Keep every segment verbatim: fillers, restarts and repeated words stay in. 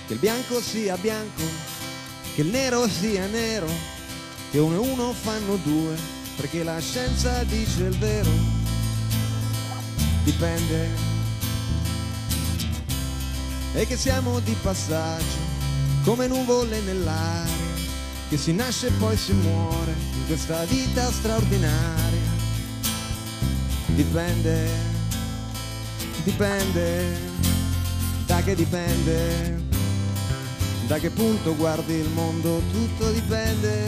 che il bianco sia bianco, che il nero sia nero, che uno e uno fanno due, perché la scienza dice il vero. Dipende, e che siamo di passaggio, come nuvole nell'aria, che si nasce e poi si muore in questa vita straordinaria. Dipende, dipende, da che dipende, da che punto guardi il mondo, tutto dipende,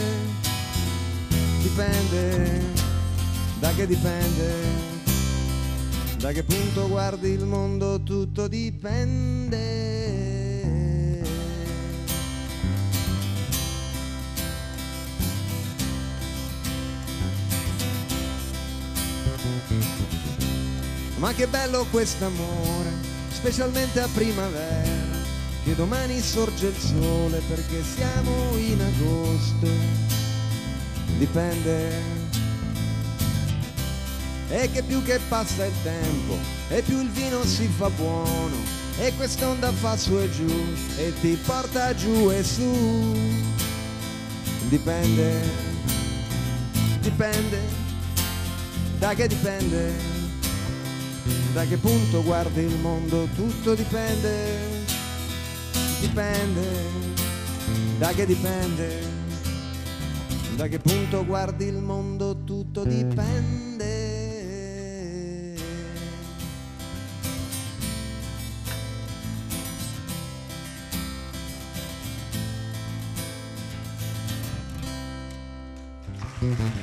dipende, da che dipende, da che punto guardi il mondo, tutto dipende. Ma che bello quest'amore, specialmente a primavera, che domani sorge il sole perché siamo in agosto. Dipende, e che più che passa il tempo e più il vino si fa buono, e quest'onda fa su e giù e ti porta giù e su. Dipende, dipende, da che dipende, da che punto guardi il mondo, tutto dipende, dipende, da che dipende, da che punto guardi il mondo, tutto dipende. Mm-hmm.